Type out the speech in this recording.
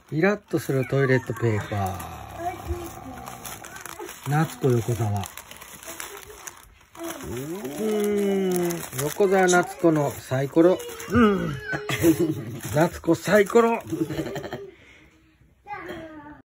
イラッとするトイレットペーパー。夏子横澤。横澤夏子のサイコロ。夏子サイコロ。